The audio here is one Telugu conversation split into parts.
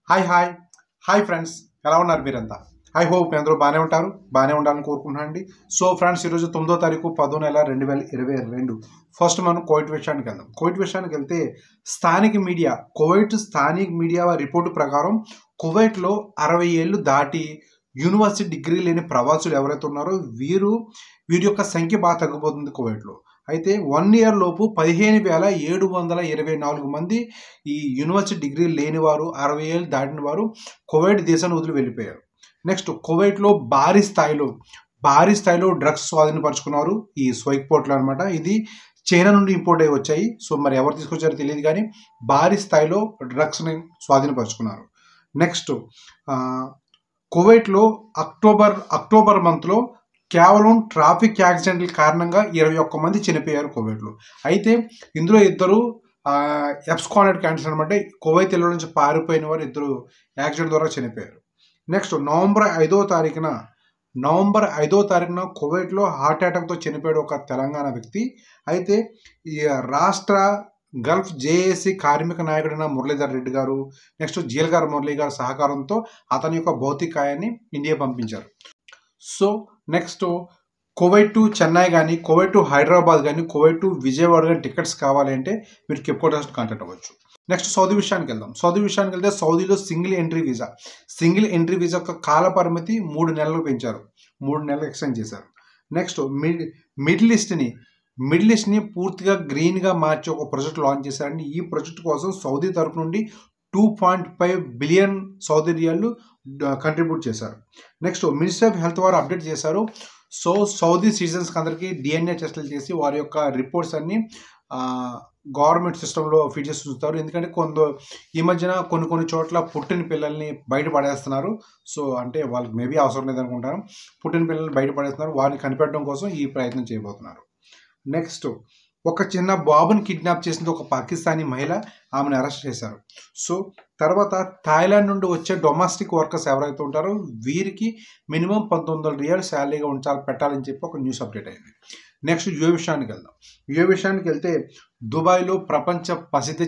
హాయ్ హాయ్ ఫ్రెండ్స్, ఎలా ఉన్నారు మీరంతా? ఐ హోప్ మీ అందరూ బాగానే ఉంటారు, బాగానే ఉండాలని కోరుకుంటున్నాను అండి. సో ఫ్రెండ్స్, ఈరోజు 9వ తారీఖు 10వ నెల 2022. ఫస్ట్ మనం కువైట్ విషయానికి వెళ్దాం. కువైట్ విషయానికి వెళ్తే కువైట్ స్థానిక మీడియా రిపోర్టు ప్రకారం కువైట్లో 60 ఏళ్ళు దాటి యూనివర్సిటీ డిగ్రీ లేని ప్రవాసులు ఎవరైతే ఉన్నారో వీరి యొక్క సంఖ్య బాగా తగ్గిపోతుంది కువైట్లో. అయితే 1 ఇయర్ లోపు 15,724 మంది ఈ యూనివర్సిటీ డిగ్రీ లేని వారు, 60 ఏళ్ళు దాటిన వారు కువైట్ దేశాన్ని వదిలి వెళ్ళిపోయారు. నెక్స్ట్, కువైట్లో భారీ స్థాయిలో డ్రగ్స్ స్వాధీనపరుచుకున్నారు. ఈ స్వైక్ పోర్ట్లు అనమాట. ఇది చైనా నుండి ఇంపోర్ట్ అయ్యి వచ్చాయి. సో మరి ఎవరు తీసుకొచ్చారో తెలియదు, కానీ భారీ స్థాయిలో డ్రగ్స్ని స్వాధీనపరుచుకున్నారు. నెక్స్ట్, కువైట్లో అక్టోబర్ మంత్లో కేవలం ట్రాఫిక్ యాక్సిడెంట్ల కారణంగా 21 మంది చనిపోయారు కువైట్లో. అయితే ఇందులో ఇద్దరు ఎబ్స్కాండెడ్ క్యాండిడేట్స్ అనమాట. కువైత్ నుంచి పారిపోయిన వారు ఇద్దరు యాక్సిడెంట్ ద్వారా చనిపోయారు. నెక్స్ట్, నవంబర్ 5వ తారీఖున కువైట్లో హార్ట్ అటాక్తో చనిపోయాడు ఒక తెలంగాణ వ్యక్తి. అయితే ఈ రాష్ట్ర గల్ఫ్ జేఏసీ కార్మిక నాయకుడైన మురళీధర్ రెడ్డి గారు, నెక్స్ట్ జీలగారు మురళీ గారు సహకారంతో అతని యొక్క భౌతికాయాన్ని ఇండియా పంపించారు. So next, Kuwait to Chennai కానీ, కువైట్ టు హైదరాబాద్ కానీ, కువైట్ టు విజయవాడ కానీ టికెట్స్ కావాలి అంటే మీరు కెప్కో ట్రావెల్స్ కాంటాక్ట్ అవ్వచ్చు. నెక్స్ట్, సౌదీ విషయానికి వెళ్దాం. సౌదీలో సింగిల్ ఎంట్రీ వీసా యొక్క కాల పరిమితి 3 నెలలు పెంచారు, 3 నెలలు ఎక్స్టెండ్ చేశారు. నెక్స్ట్, మిడిల్ ఈస్ట్ని పూర్తిగా గ్రీన్గా మార్చి ఒక ప్రాజెక్ట్ లాంచ్ చేశారండి. ఈ ప్రాజెక్ట్ కోసం సౌదీ తరపు నుండి 2.5 బిలియన్ సౌదీ రియాలు కంట్రిబ్యూట్ చేశారు. నెక్స్ట్, మినిస్ట్రీ ఆఫ్ హెల్త్ వారు అప్డేట్ చేశారు. సో సౌదీ సిటిజన్స్కి అందరికీ DNA టెస్టులు చేసి వారి యొక్క రిపోర్ట్స్ అన్ని గవర్నమెంట్ సిస్టంలో ఫీడ్ చేసి ఉంచుతారు. ఎందుకంటే ఈ మధ్యన కొన్ని చోట్ల పుట్టిన పిల్లల్ని బయట పడేస్తున్నారు. సో అంటే వాళ్ళకి మేబీ అవసరం లేదనుకుంటారు, పుట్టిన పిల్లల్ని బయట పడేస్తున్నారు. వారిని కనిపెట్టడం కోసం ఈ ప్రయత్నం చేయబోతున్నారు. నెక్స్ట్, ఒక చిన్న బాబుని కిడ్నాప్ చేసింది ఒక పాకిస్తానీ మహిళ, ఆమెను అరెస్ట్ చేశారు. సో తర్వాత థాయిలాండ్ నుండి వచ్చే డొమెస్టిక్ వర్కర్స్ ఎవరైతే ఉంటారో వీరికి మినిమం 1900 రియాల్ శాలరీగా పెట్టాలని చెప్పి ఒక న్యూస్ అప్డేట్ అయింది. నెక్స్ట్, యుఏ విషయానికి వెళ్తే దుబాయ్లో ప్రపంచ ప్రసిద్ధి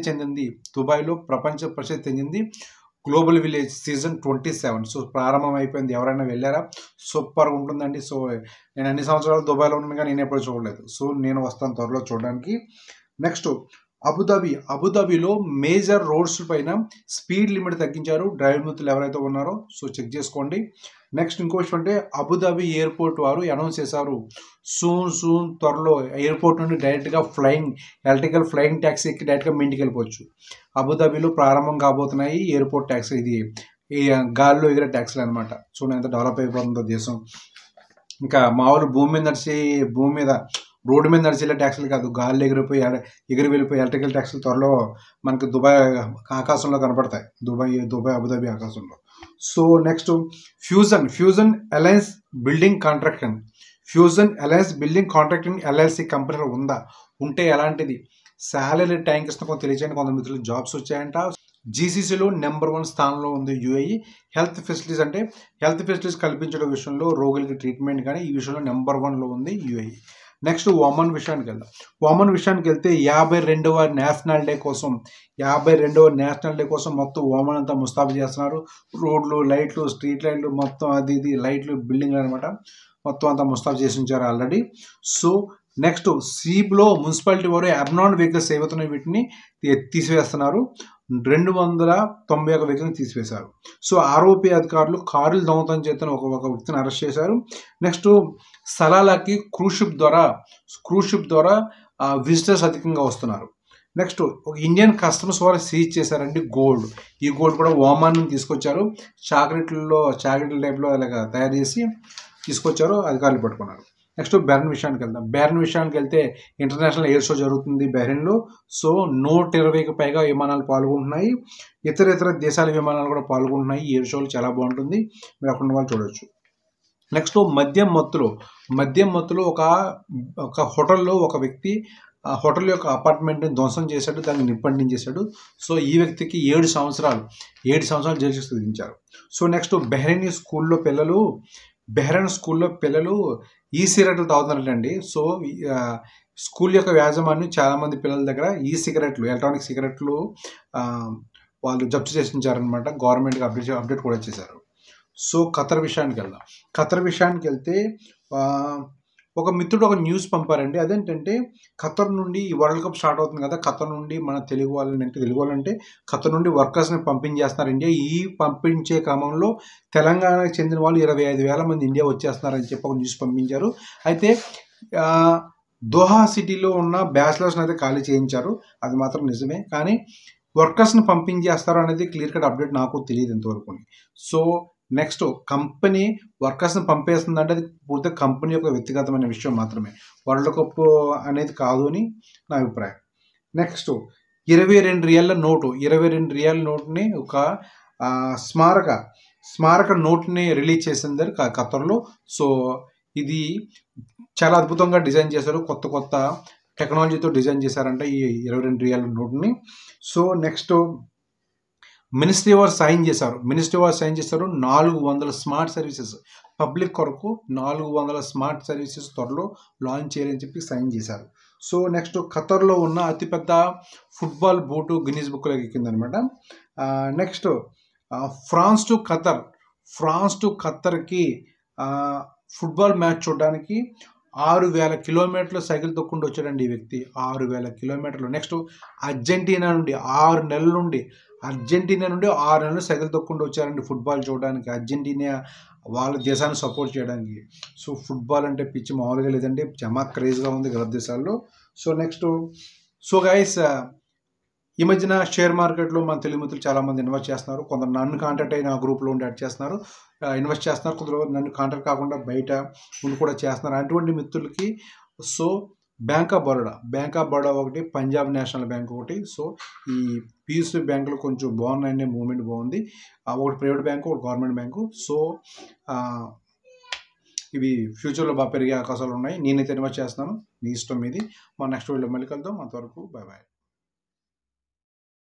చెందింది గ్లోబల్ విలేజ్ సీజన్ 27. సో ప్రారంభం అయిపోయింది. ఎవరైనా వెళ్ళారా? సూపర్గా ఉంటుందండి. సో నేను అన్ని సంవత్సరాలు దుబాయ్లో ఉన్నాను, కానీ నేను ఎప్పుడు చూడలేదు. సో నేను వస్తాను త్వరలో చూడడానికి. నెక్స్ట్, అబుదాబిలో మేజర్ రోడ్స్ పైన స్పీడ్ లిమిట్ తగ్గించారు. డ్రైవింగ్ మిత్రులు ఎవరైతే ఉన్నారో సో చెక్ చేసుకోండి. నెక్స్ట్, ఇంకో విషయం అంటే అబుదాబి ఎయిర్పోర్ట్ వారు అనౌన్స్ చేశారు, సూన్ త్వరలో ఎయిర్పోర్ట్ నుండి డైరెక్ట్గా ఎలక్ట్రికల్ ఫ్లయింగ్ ట్యాక్సీ ఎక్కి డైరెక్ట్గా మీ ఇంటికి వెళ్ళిపోవచ్చు. అబుదాబిలో ప్రారంభం కాబోతున్నాయి ఎయిర్పోర్ట్ ట్యాక్సీ. ఇది గాల్లో ఎగిరే ట్యాక్సీలు అనమాట. చూడండి ఎంత డెవలప్ అయిపోతుందో దేశం. ఇంకా మామూలు భూమి మీద రోడ్డు మీద నడిచేలా ట్యాక్సీలు కాదు, గాల్లో ఎగిరి వెళ్ళిపోయి ఎలక్ట్రికల్ ట్యాక్సీలు త్వరలో మనకి దుబాయ్ ఆకాశంలో కనపడతాయి, దుబాయ్ అబుదాబి ఆకాశంలో. So next, fusion alliance building contracting LLC కంపెనీలో ఉంటే ఎలాంటిది శాలరీ ట్యాంక్ ఇస్తున్న తెలియచేయండి. కొంత మిత్రులు జాబ్స్ వచ్చాయంట. GCCలో నెంబర్ 1 స్థానంలో ఉంది UAE. హెల్త్ ఫెసిలిటీస్ కల్పించడం విషయంలో, రోగులకి ట్రీట్మెంట్ కానీ ఈ విషయంలో నెంబర్ 1లో ఉంది UAE. నెక్స్ట్, ఒమన్ విషయానికి వెళ్తే 52వ నేషనల్ డే కోసం మొత్తం ఒమన్ అంతా ముస్తాబు చేస్తున్నారు. రోడ్లు, లైట్లు, స్ట్రీట్ లైట్లు మొత్తం అది లైట్లు, బిల్డింగ్లు అనమాట, మొత్తం అంతా ముస్తాబు చేసి ఉంచారు ఆల్రెడీ. సో నెక్స్ట్, సీబ్లో మున్సిపాలిటీ వారు అబ్నాన్ వెహికల్స్ ఏవైతున్నాయి వీటిని తీసివేస్తున్నారు. 291 వెహికల్ని తీసివేశారు. సో ROP అధికారులు కారులు దొంగతనం చేస్తున్న ఒక వ్యక్తిని అరెస్ట్ చేశారు. నెక్స్ట్, సలాలాకి క్రూజ్ షిప్ ద్వారా విజిటర్స్ అధికంగా వస్తున్నారు. నెక్స్ట్, ఒక ఇండియన్ కస్టమ్స్ వారు సీజ్ చేశారండి గోల్డ్. ఈ గోల్డ్ కూడా ఒమాన్ నుంచి తీసుకొచ్చారు. చాక్లెట్ల టైప్లో ఇలాగ తయారు చేసి తీసుకొచ్చారు, అధికారులు పట్టుకున్నారు. నెక్స్ట్, బెహ్రెన్ విషయానికి వెళ్తే ఇంటర్నేషనల్ ఎయిర్ షో జరుగుతుంది బెహ్రెన్లో. సో 120కి పైగా విమానాలు పాల్గొంటున్నాయి. ఇతర దేశాల విమానాలు కూడా పాల్గొంటున్నాయి. ఈ ఎయిర్ షోలు చాలా బాగుంటుంది, మీరు అక్కడ ఉన్న వాళ్ళు చూడవచ్చు. నెక్స్ట్, మద్యం మత్తులో ఒక హోటల్లో ఒక వ్యక్తి హోటల్ యొక్క అపార్ట్మెంట్ని ధ్వంసం చేశాడు, దాన్ని నిప్పంటించేశాడు. సో ఈ వ్యక్తికి 7 సంవత్సరాలు జైలు శిక్ష విధించారు. సో నెక్స్ట్, బెహ్రెన్ స్కూల్లో పిల్లలు సిగరెట్లు తాగుతున్నారండి. సో స్కూల్ యొక్క యాజమాన్యం చాలామంది పిల్లల దగ్గర ఎలక్ట్రానిక్ సిగరెట్లు వాళ్ళు జప్తు చేసి ఉంచారనమాట. గవర్నమెంట్‌కి అప్డేట్ కూడా చేశారు. సో ఖతర్ విషయానికి వెళ్దాం. ఖతర్ విషయానికి వెళ్తే ఒక మిత్రుడు ఒక న్యూస్ పంపారండి. అదేంటంటే ఖతర్ నుండి ఈ వరల్డ్ కప్ స్టార్ట్ అవుతుంది కదా! ఖతర్ నుండి మన తెలుగు వాళ్ళంటే ఖతర్ నుండి వర్కర్స్‌ని పంపించేస్తున్నారు ఇండియా. ఈ పంపించే క్రమంలో తెలంగాణకు చెందిన వాళ్ళు 25,000 మంది ఇండియా వచ్చేస్తున్నారని చెప్పి ఒక న్యూస్ పంపించారు. అయితే దోహా సిటీలో ఉన్న బ్యాచిలర్స్‌ని అయితే ఖాళీ చేయించారు. అది మాత్రం నిజమే. కానీ వర్కర్స్‌ని పంపించేస్తారు అనేది క్లియర్ కట్ అప్డేట్ నాకు తెలియదు ఇంతవరకుని. సో నెక్స్ట్ కంపెనీ వర్కర్స్‌ని పంపేస్తుందంటే అది పూర్తిగా కంపెనీ యొక్క వ్యక్తిగతమైన విషయం మాత్రమే. వరల్డ్ కప్ అనేది కాదు అని నా అభిప్రాయం. నెక్స్ట్ రియల్ నోట్‌ని ఒక స్మారక నోట్‌ని రిలీజ్ చేసింది ఖతర్‌లో. సో ఇది చాలా అద్భుతంగా డిజైన్ చేశారు. కొత్త టెక్నాలజీతో డిజైన్ చేశారంట ఈ రియల్ నోట్‌ని. సో నెక్స్ట్ మినిస్ట్రీ వారు సైన్ చేశారు. 400 స్మార్ట్ సర్వీసెస్ పబ్లిక్ కొరకు 400 స్మార్ట్ సర్వీసెస్ త్వరలో లాంచ్ చేయాలని చెప్పి సైన్ చేశారు. సో నెక్స్ట్ ఖతర్లో ఉన్న అతిపెద్ద ఫుట్బాల్ బూటు గిన్నీస్ బుక్లోకి ఎక్కిందనమాట. నెక్స్ట్ ఫ్రాన్స్ టు ఖతర్కి ఫుట్బాల్ మ్యాచ్ చూడడానికి 6,000 కిలోమీటర్లు సైకిల్ తొక్కుంటూ వచ్చాడండి ఈ వ్యక్తి. 6,000 కిలోమీటర్లు. నెక్స్ట్ అర్జెంటీనా నుండి 6 నెలలు సైకిల్ తొక్కుంటూ వచ్చారండి ఫుట్బాల్ చూడడానికి. అర్జెంటీనా వాళ్ళ దేశాన్ని సపోర్ట్ చేయడానికి. సో ఫుట్బాల్ అంటే పిచ్చి మామూలుగా లేదండి, చాలా క్రేజ్గా ఉంది గల్ఫ్ దేశాల్లో. సో నెక్స్ట్ గైస్, ఈ మధ్యన షేర్ మార్కెట్లో మన తెలుగు మిత్రులు చాలామంది ఇన్వెస్ట్ చేస్తున్నారు. కొందరు నన్ను కాంటాక్ట్ అయిన ఆ గ్రూప్లో ఉండి ఇన్వెస్ట్ చేస్తున్నారు. కొందరు నన్ను కాంటాక్ట్ కాకుండా బయట ఉండి కూడా చేస్తున్నారు. అటువంటి మిత్రులకి సో బ్యాంక్ ఆఫ్ బరోడా ఒకటి, పంజాబ్ నేషనల్ బ్యాంక్ ఒకటి. సో ఈ పిఎస్యు బ్యాంకులు కొంచెం బాగున్నాయండి, మూవ్మెంట్ బాగుంది. ఒకటి ప్రైవేట్ బ్యాంకు, ఒకటి గవర్నమెంట్ బ్యాంకు. సో ఇవి ఫ్యూచర్లో బాగా పెరిగే అవకాశాలు ఉన్నాయి. నేనైతే ఇన్వెస్ట్ చేస్తున్నాను. మీ ఇష్టం మీది. మా నెక్స్ట్ వీడియోలో మళ్ళీ కలుద్దాం. అంతవరకు బాయ్.